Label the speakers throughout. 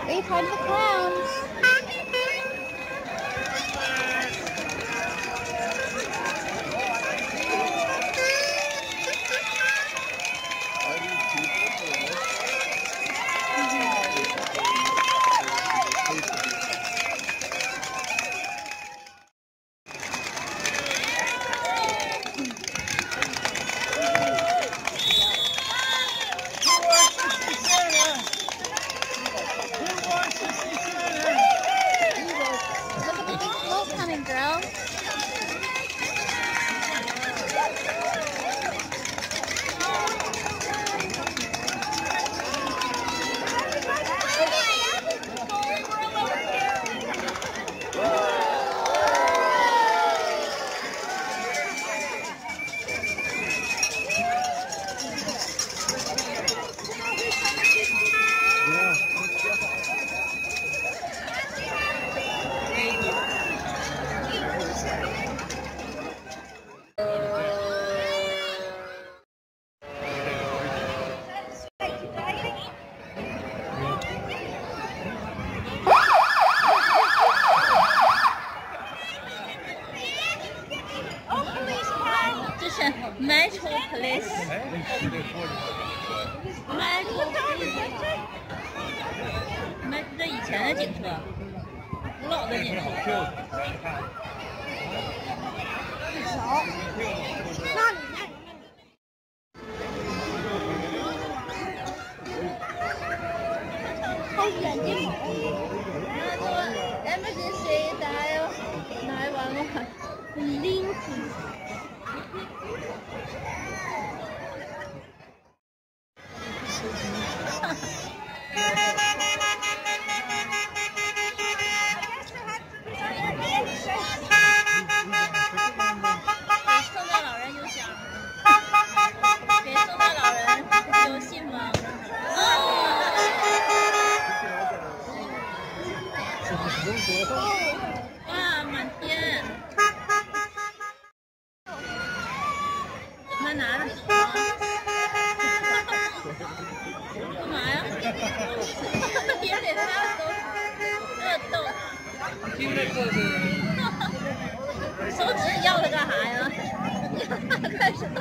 Speaker 1: Wave hi to the clowns. Girl. Metro Police， 这以前的警车，古老的警车。好远的。Emergency dial 911 link。哇，满天！他拿着什么？干嘛呀？别给他都热逗。手指要它干啥呀？要它干什么？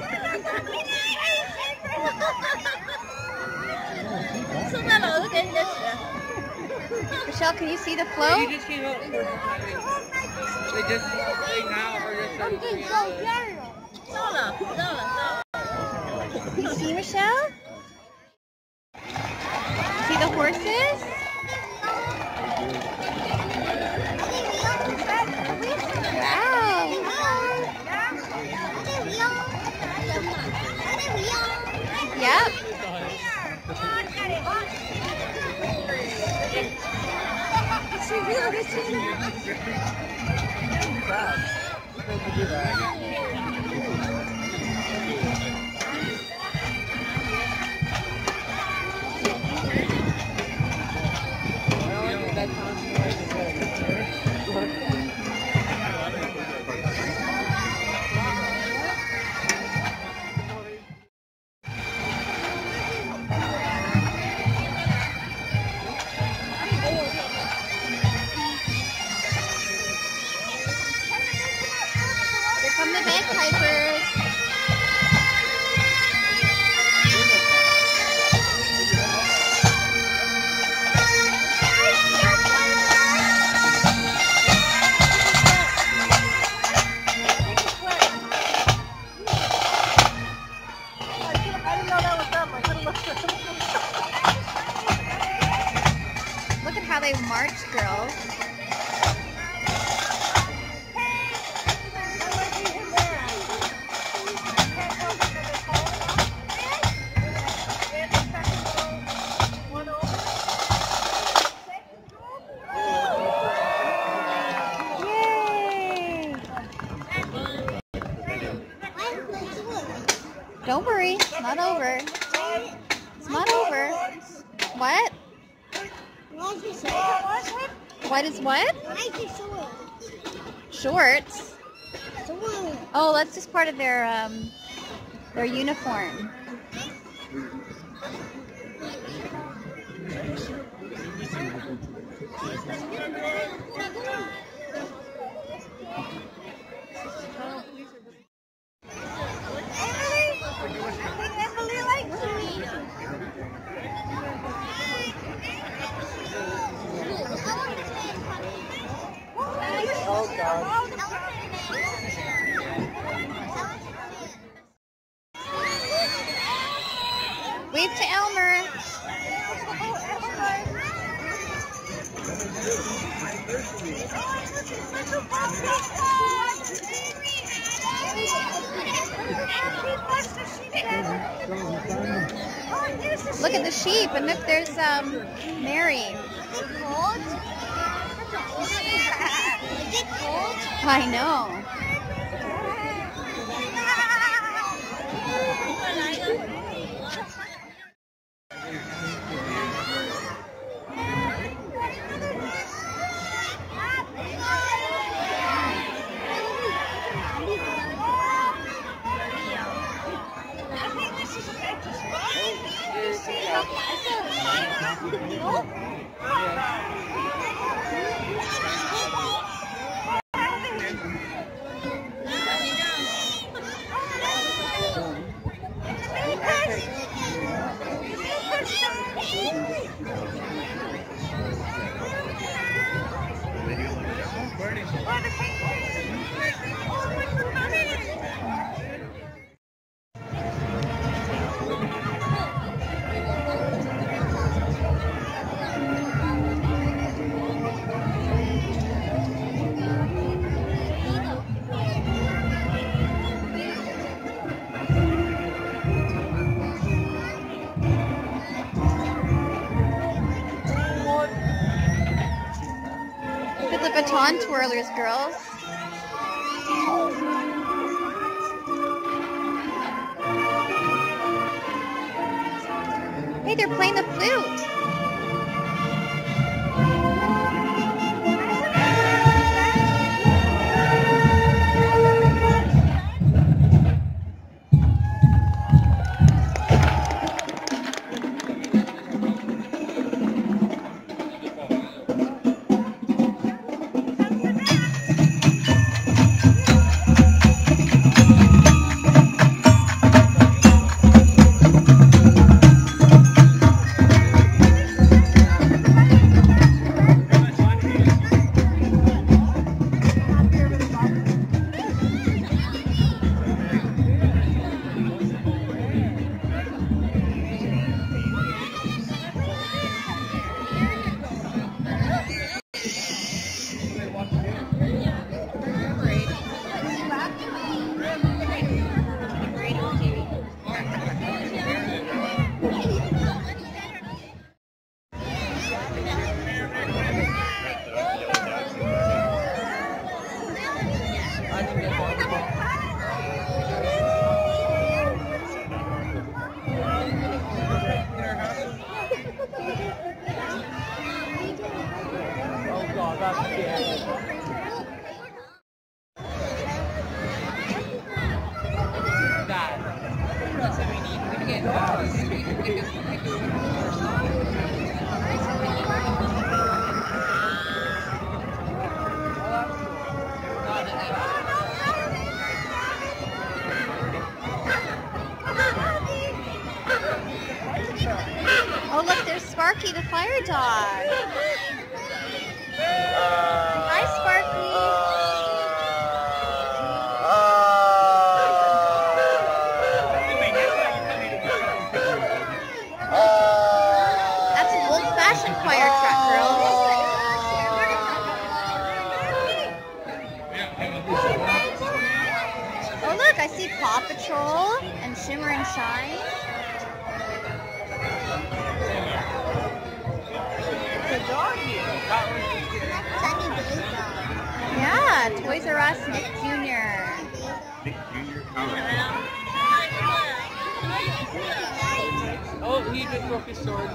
Speaker 1: 圣诞老人给你的纸。Michelle, can you see the flow?
Speaker 2: You just came out for they just right now or just
Speaker 1: Can you see Michelle? See the horses? Wow. Yep. From the bagpipers. Look at how they march, girls. Don't worry, it's not over. It's not over. What? What is what? Shorts. Oh, that's just part of their uniform.
Speaker 2: Oh God.
Speaker 3: Wave to Elmer. Look at the sheep, and look, there's Mary. I know. Look at the baton twirlers, girls. Hey, they're playing the flute. Oh, look, there's Sparky the fire dog. Hi, Sparky. That's an old-fashioned fire truck, girls. Oh, look, I see Paw Patrol and Shimmer and Shine. Yeah, Toys R Us Nick Jr.
Speaker 2: Nick Jr. Oh, he just broke his sword.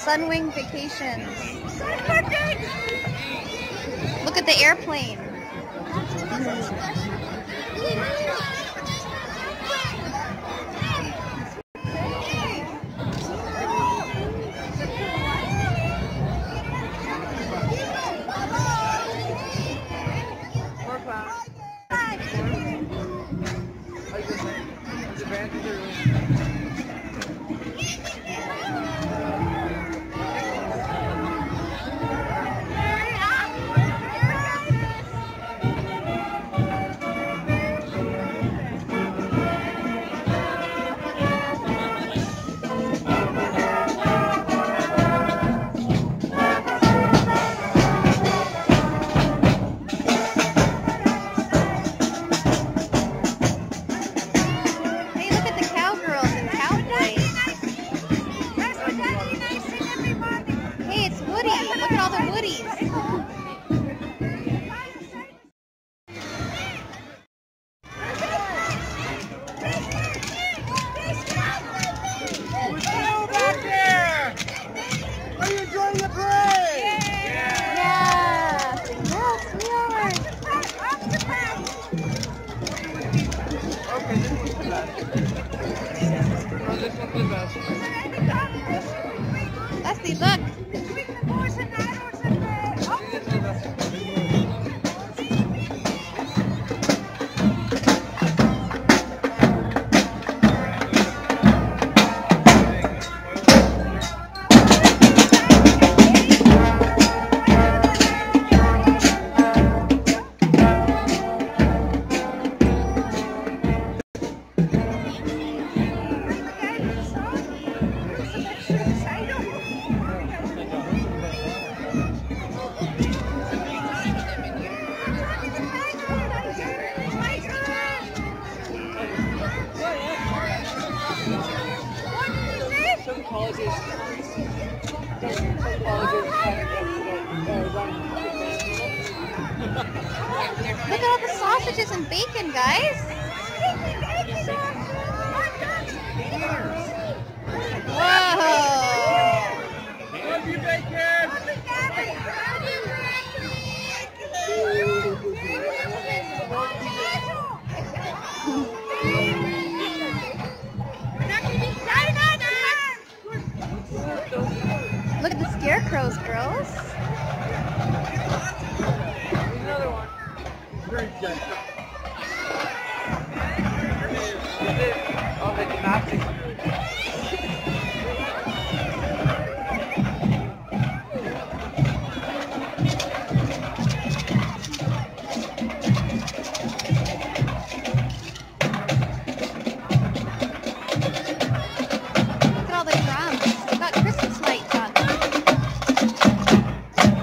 Speaker 3: Sunwing Vacations. Look at the airplane. Leslie, look. Look at all the sausages and bacon, guys. Whoa.
Speaker 2: Love you, bacon.
Speaker 3: Look at the scarecrows, girls.
Speaker 2: Another one. Very good. Oh, the gymnastics.
Speaker 3: Look at all the drums. They've got Christmas lights on them.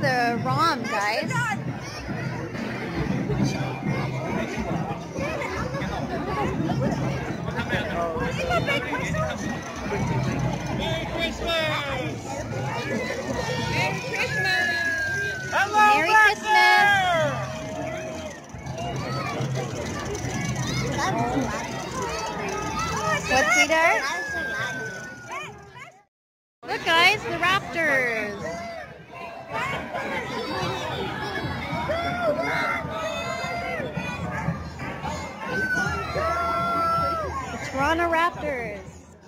Speaker 3: the ROM, guys.
Speaker 4: Merry Christmas!
Speaker 1: Merry Christmas!
Speaker 4: Hello,
Speaker 3: Merry Christmas! What, sweetheart? Look, guys, the Raptors. The Toronto Raptors.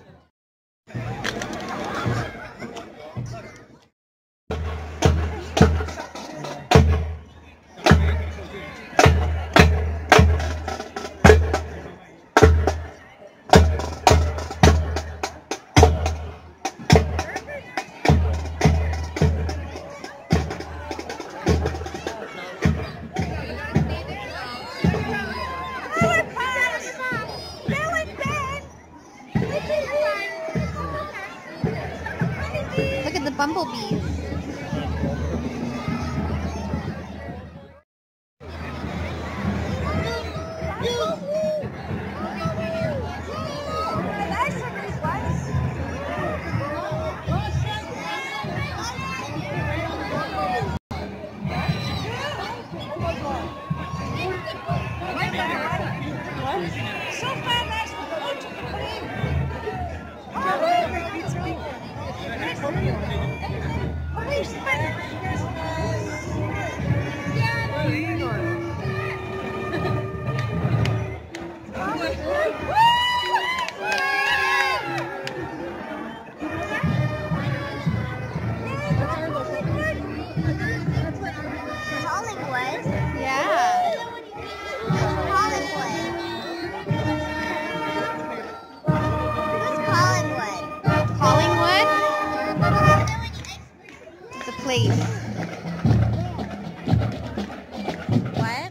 Speaker 3: Look at the bumblebees. Place. What?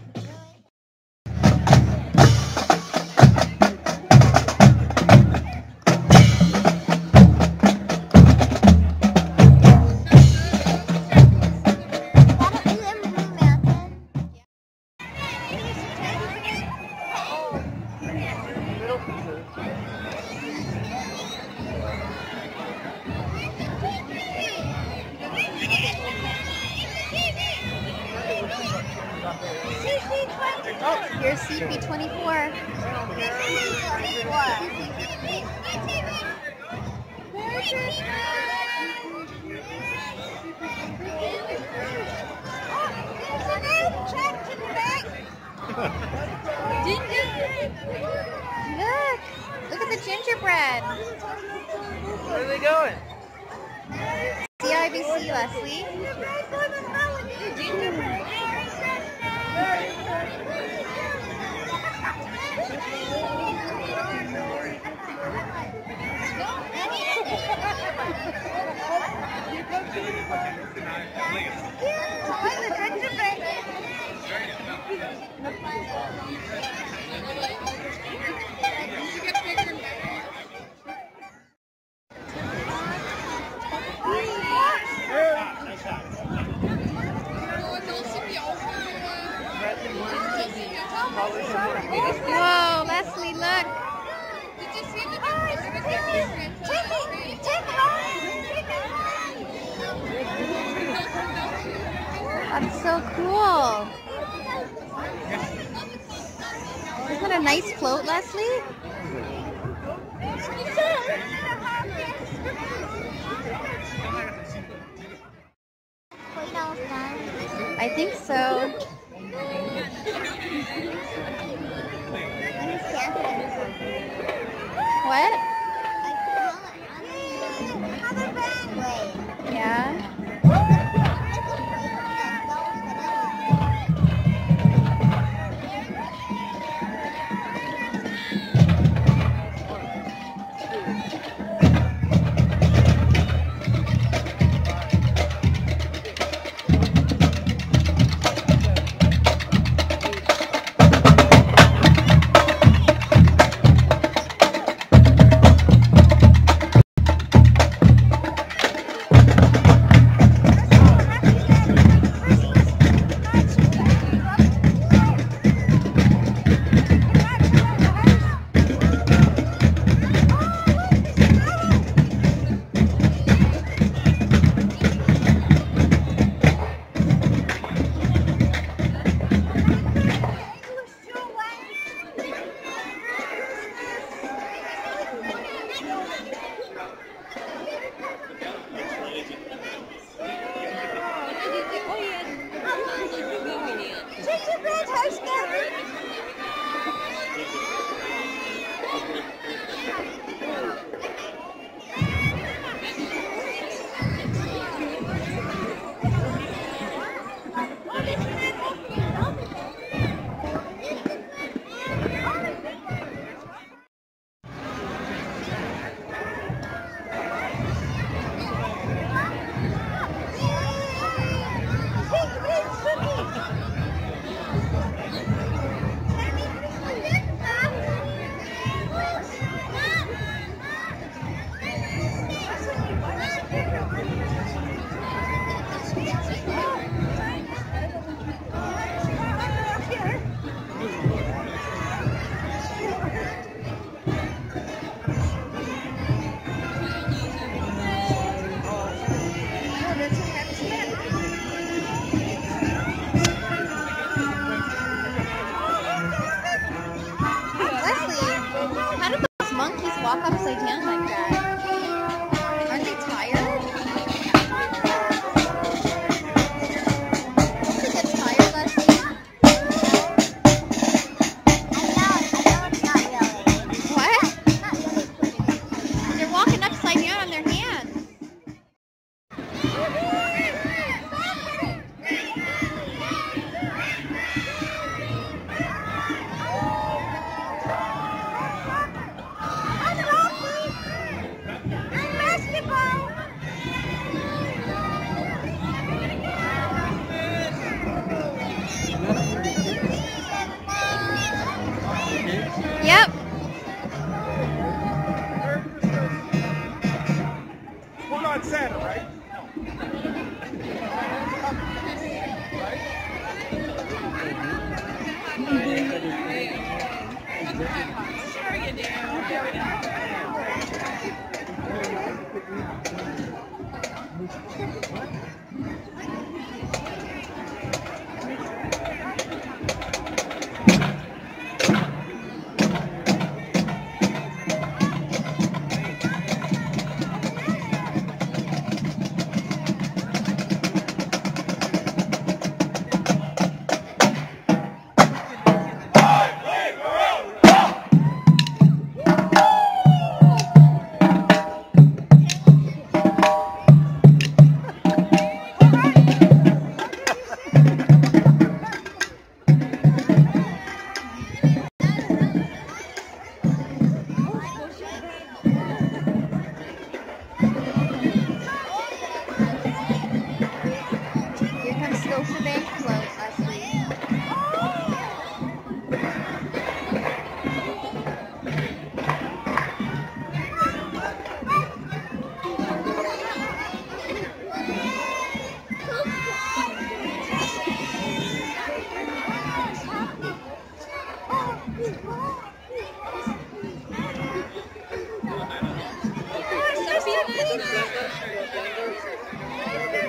Speaker 3: Here's CP24. Look at the gingerbread.
Speaker 2: Where are they going?
Speaker 3: CIBC, Leslie. Whoa, Leslie, look.
Speaker 1: Did you see the
Speaker 3: That's so cool. Isn't that a nice float, Leslie? I think so. What? Yeah.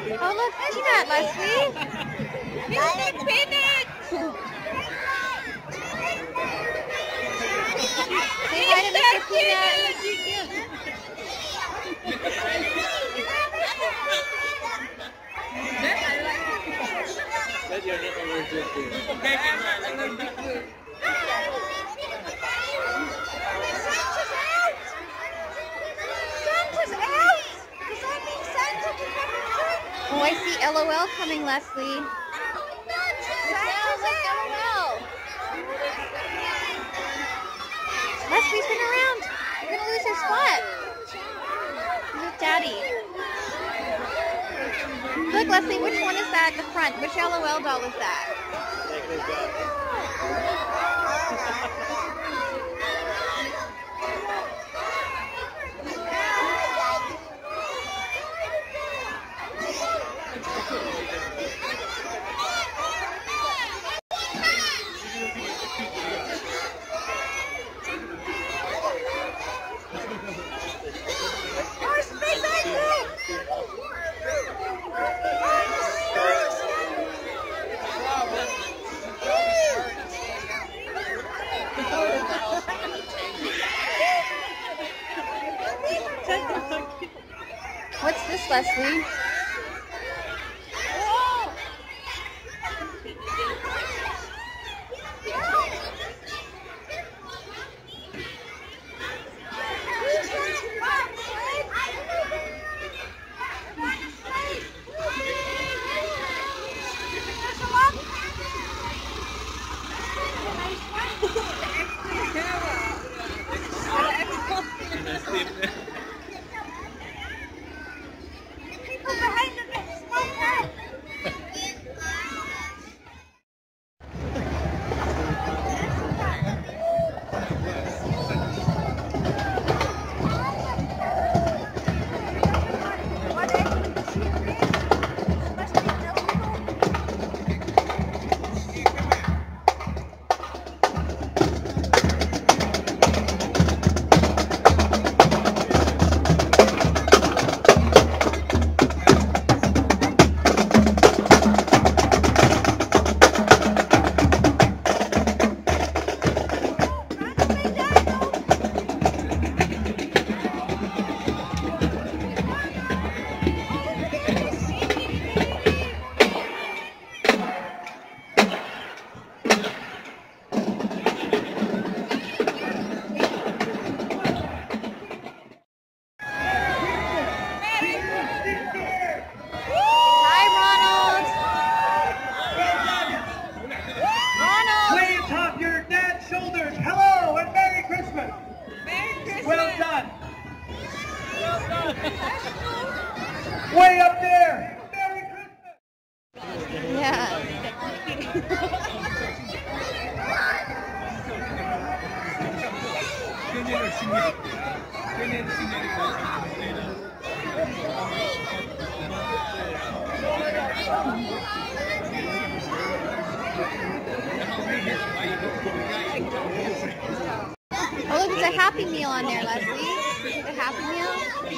Speaker 3: Oh, look, Peanut, Leslie.
Speaker 1: Mr. Peanut!
Speaker 3: Say hi to Mr. Peanut.
Speaker 2: That's your little
Speaker 3: Oh, I see LOL coming, Leslie. Leslie, spin around. You're going to lose your spot. Look, Daddy. Look, Leslie, which one is that at the front? Which LOL doll is that? What's this, Leslie?
Speaker 4: Way up there! Merry Christmas!
Speaker 3: Yeah. Oh, look, there's a Happy Meal on there, Leslie. The Happy Meal.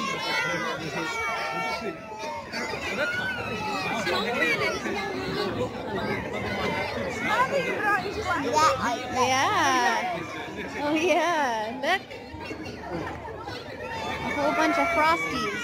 Speaker 3: Yeah. Oh, yeah. Look. A whole bunch of Frosties.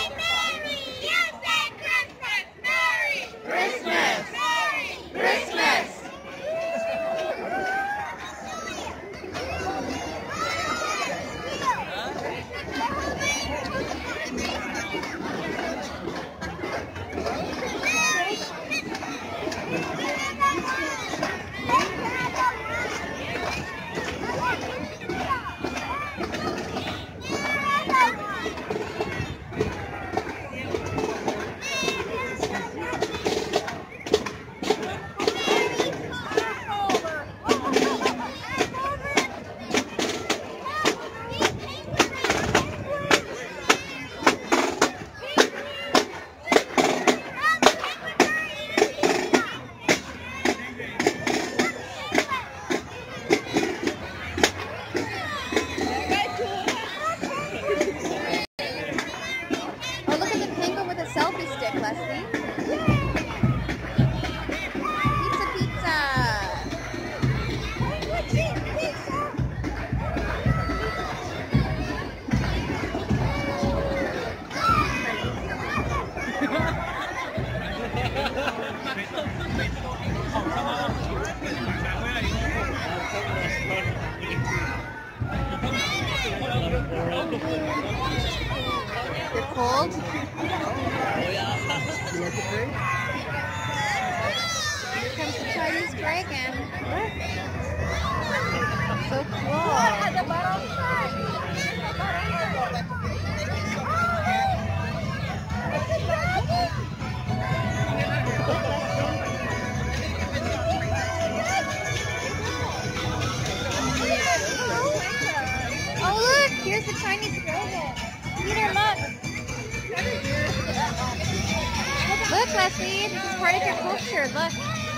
Speaker 3: Christmas! You're cold? Here comes the Chinese dragon. So cool. Oh look, here's the Chinese dragon. Peter, look. Look, Leslie, this is part of your culture. Look.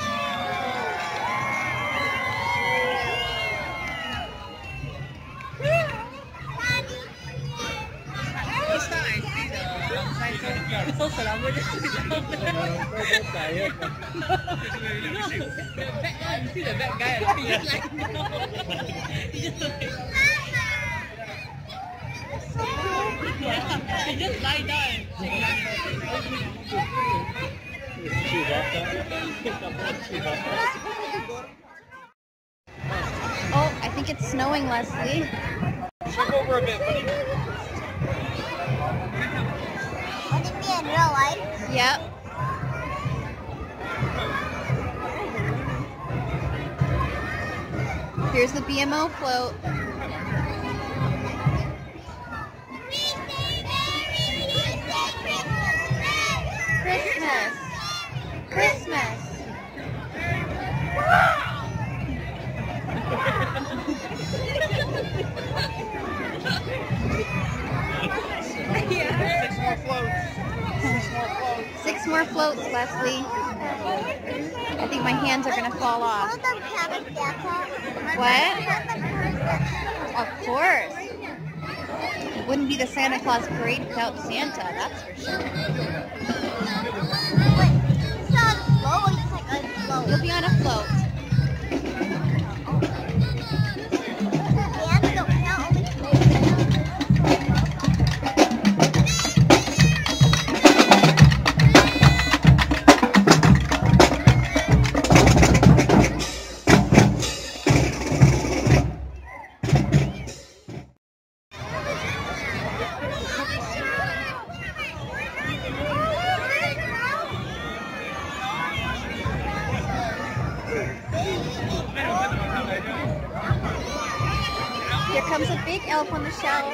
Speaker 2: You see the bad guy at the feet, like, no. He just he just lie down and
Speaker 3: Oh, I think it's snowing, Leslie.
Speaker 2: Check over a bit, buddy.
Speaker 1: Would it be in real life?
Speaker 3: Yep. Here's the BMO float. Christmas. Christmas. Six more floats, Leslie. I think my hands are going to fall off. What? Of course. It wouldn't be the Santa Claus Parade without Santa, that's for sure. You'll be on a float. Here comes a big elf on the shelf.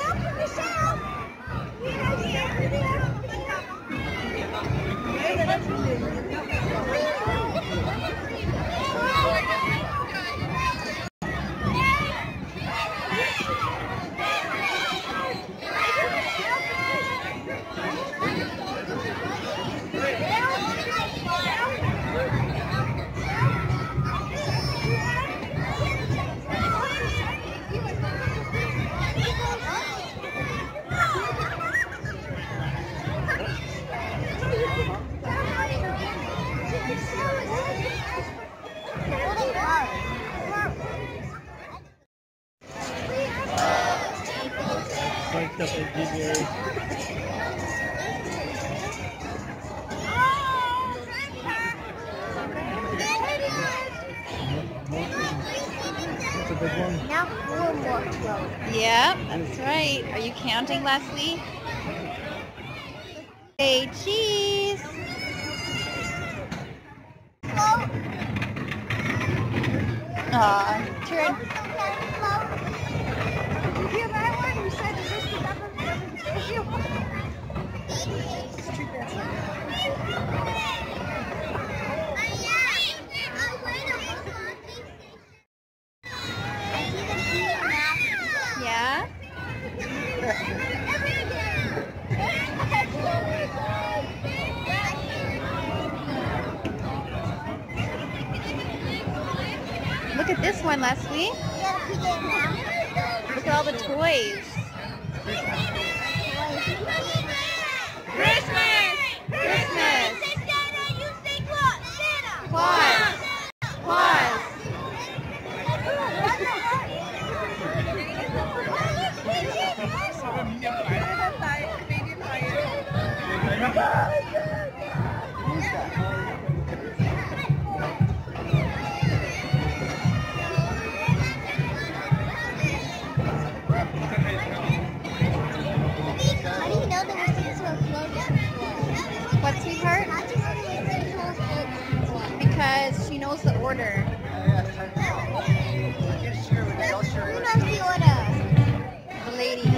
Speaker 1: Now 4 more floats.
Speaker 3: Yep, that's right. Are you counting, Leslie? Say cheese. Aw, turn.
Speaker 1: Did you hear that one? You said the Mr. Government doesn't say you.
Speaker 3: Yeah? Look at this one, Leslie. Look at all the toys.
Speaker 1: Christmas!
Speaker 3: Christmas! Claus! Claus! order?
Speaker 5: Who knows the order?
Speaker 3: The lady.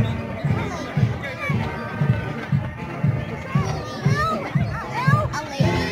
Speaker 5: A lady.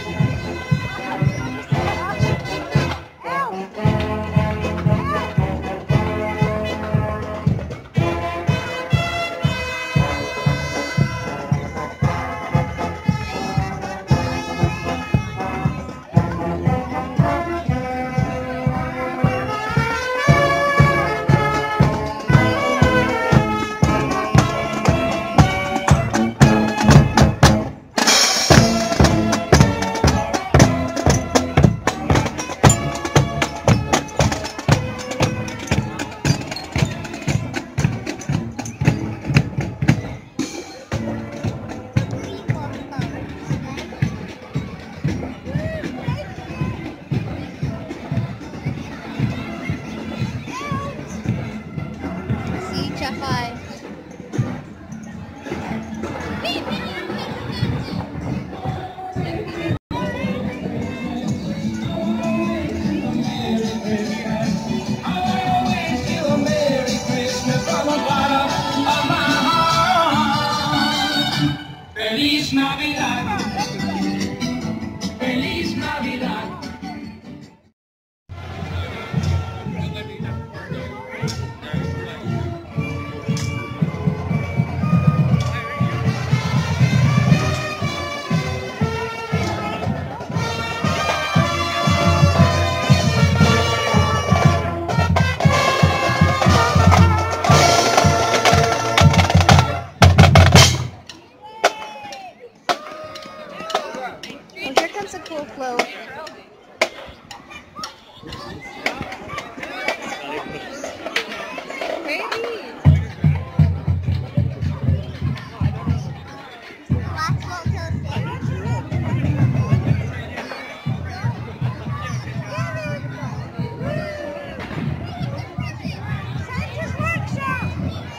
Speaker 3: See, Chef I.
Speaker 4: Feliz Navidad. Feliz Navidad.
Speaker 3: Oh, here comes a cool float.
Speaker 5: Last float till the Santa's workshop.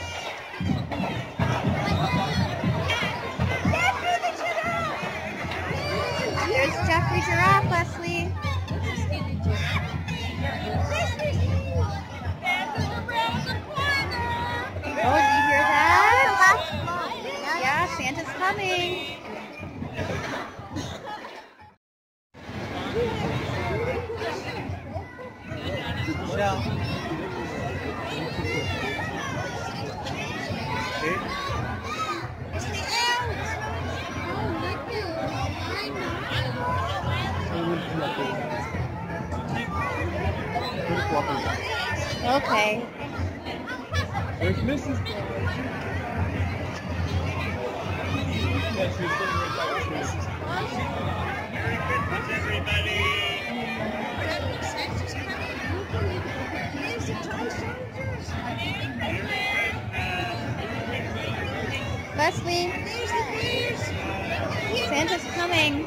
Speaker 3: There's Jeffrey Giraffe, Leslie. Oh, did you hear that? Yeah, Santa's coming. Okay.
Speaker 2: There's Mrs. Merry Christmas, everybody!
Speaker 3: Leslie, Santa's coming.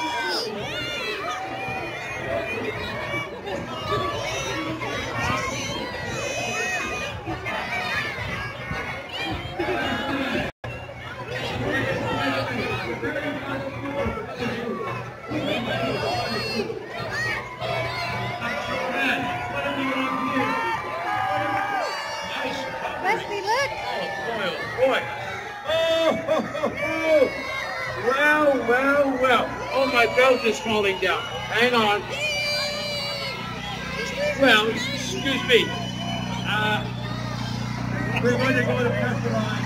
Speaker 3: Leslie, look!
Speaker 2: Boy. Oh, ho, ho, ho. Well, well, well. Oh, my belt is falling down. Hang on. Well, excuse me. We're going to go to press the line.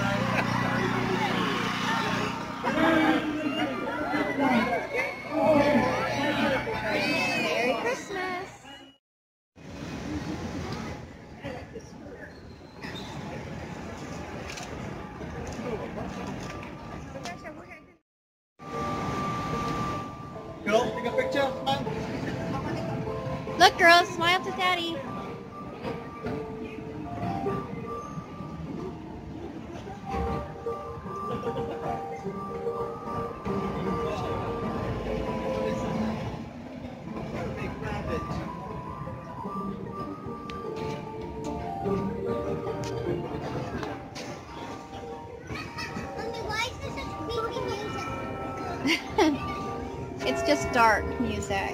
Speaker 3: Merry Christmas!
Speaker 2: Girl, take a picture, man.
Speaker 3: Look, girls, smile to Daddy.
Speaker 5: Mommy, why is there such creepy music?
Speaker 3: It's just dark music.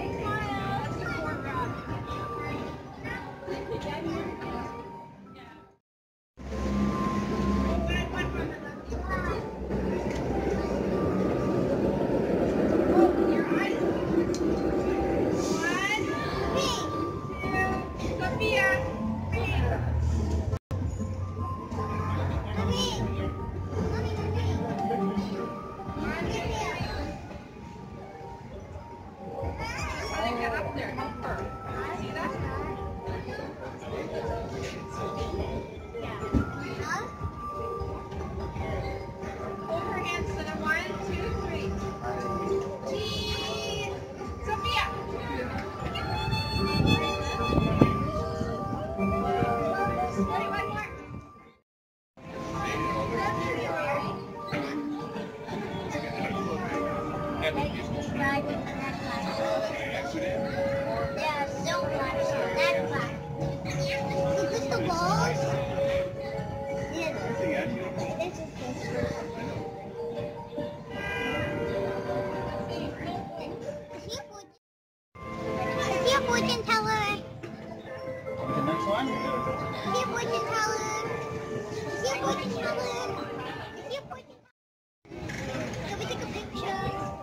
Speaker 5: Fortune teller.
Speaker 2: The next one?
Speaker 5: Is he a fortune teller? Is he a fortune teller? Is he a fortune teller? Can we take a picture?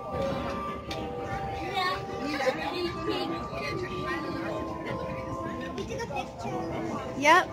Speaker 5: Yeah. We took a picture.
Speaker 3: Yep.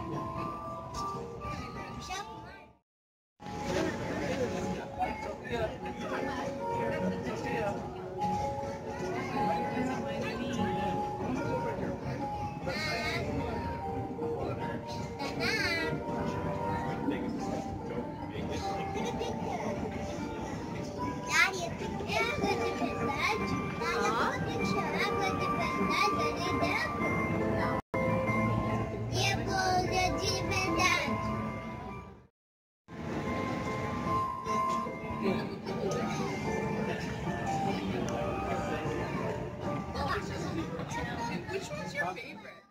Speaker 1: Which one's your favorite?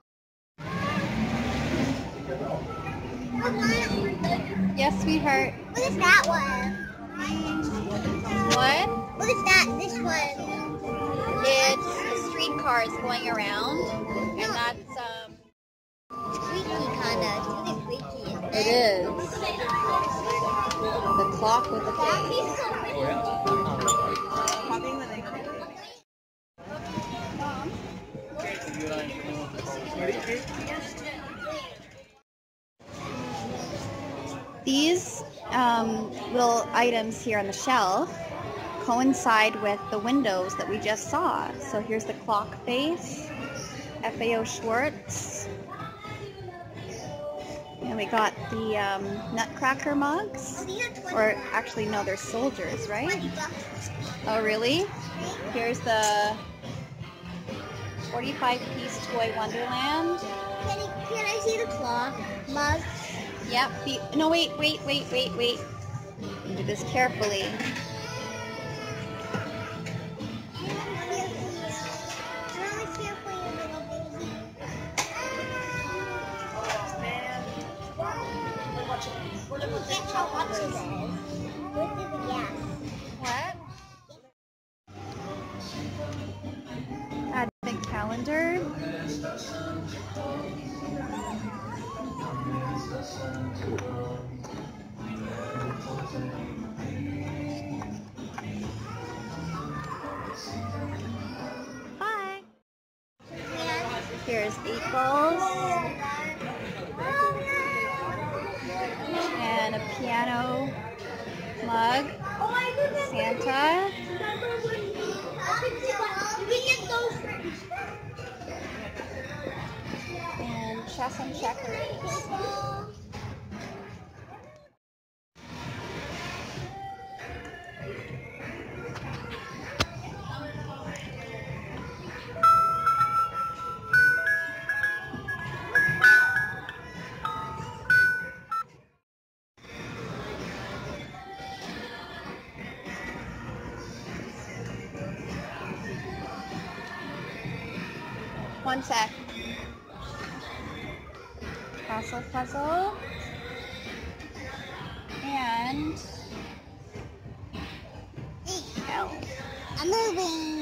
Speaker 3: Yes, sweetheart.
Speaker 5: What is that one?
Speaker 3: What?
Speaker 5: What is that? This one?
Speaker 3: It's the streetcars going around, and that's
Speaker 5: It's squeaky kind of. It's really squeaky.
Speaker 3: it is the clock with the face. These little items here on the shelf coincide with the windows that we just saw. So here's the clock face, FAO Schwartz. And we got the Nutcracker mugs. Or actually, no, they're soldiers, right? Oh, really? Here's the 45-piece Toy Wonderland.
Speaker 5: Can I see the clock mug?
Speaker 3: Yep. No, wait. Do this carefully. Advent calendar. Bye. Here's 8 balls and a piano mug. Santa. And chess and checkers. One sec. Castle puzzle. And elf.
Speaker 5: I'm moving.